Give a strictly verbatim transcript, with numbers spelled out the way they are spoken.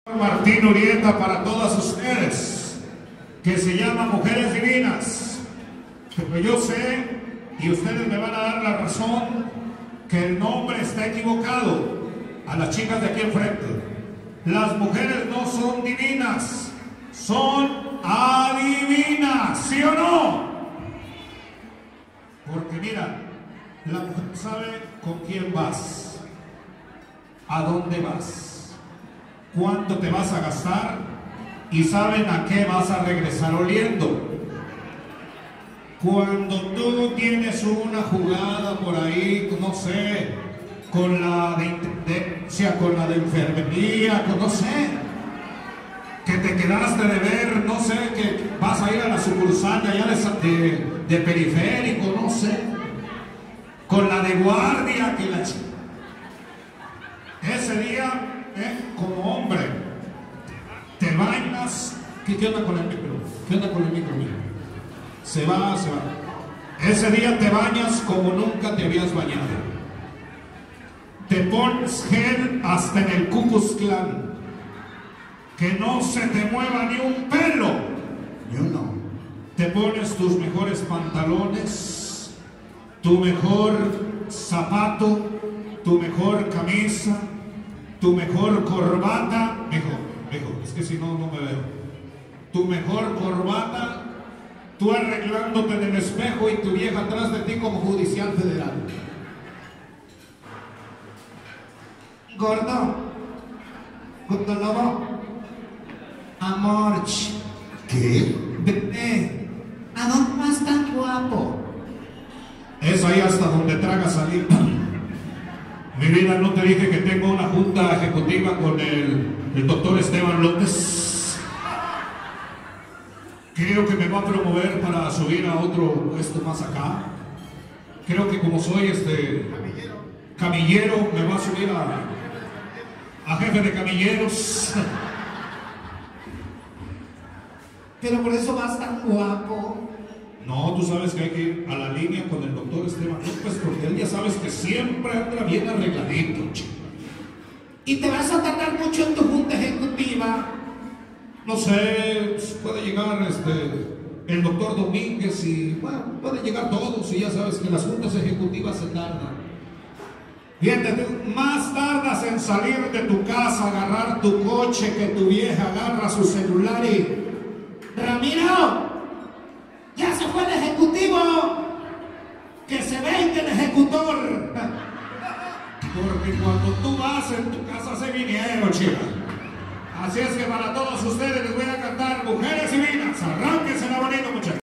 Martín Urieta para todas ustedes, que se llama Mujeres Divinas. Pero yo sé, y ustedes me van a dar la razón, que el nombre está equivocado. A las chicas de aquí enfrente, las mujeres no son divinas, son adivinas, ¿sí o no? Porque mira, la mujer sabe con quién vas, a dónde vas, cuánto te vas a gastar y saben a qué vas a regresar oliendo. Cuando tú tienes una jugada por ahí, no sé, con la de, de, o sea, con la de enfermería, con, no sé, que te quedaste de ver, no sé, que vas a ir a la sucursal de allá de, de, de periférico, no sé, con la de guardia, que la ese día, eh, como hombre, te bañas. ¿Qué, qué onda con el micro? ¿Qué onda con el micro, mira? Se va, se va. Ese día te bañas como nunca te habías bañado. Te pones gel hasta en el Ku Klux Klan. Que no se te mueva ni un pelo. Ni uno. Te pones tus mejores pantalones, tu mejor zapato, tu mejor camisa, tu mejor corbata. Mejor, mejor, es que si no, no me veo. Tu mejor corbata, tú arreglándote en el espejo y tu vieja atrás de ti como judicial federal. Gordo, gordo lobo, amor, ¿qué? Bebé, ¿a dónde vas tan guapo? Es ahí hasta donde traga salir. Mi vida, no te dije que tengo una junta ejecutiva con el, el doctor Esteban López. Creo que me va a promover para subir a otro puesto más acá. Creo que como soy este camillero, me va a subir a a jefe de camilleros. Pero por eso vas tan guapo. No, tú sabes que hay que ir a la línea con el doctor Esteban López, porque él ya sabes que siempre anda bien arregladito, chico. Y te vas a tardar mucho en tu junta ejecutiva. No sé, puede llegar este el doctor Domínguez y bueno, pueden llegar todos, y ya sabes que las juntas ejecutivas se tardan. Fíjate, más tardas en salir de tu casa, agarrar tu coche, que tu vieja agarra su celular y... ¡Ramiro! ¡Ya se fue el ejecutivo! ¡Que se venga el ejecutor! Porque cuando tú vas en tu casa se vinieron, chicas. Así es que para todos ustedes les voy a cantar Mujeres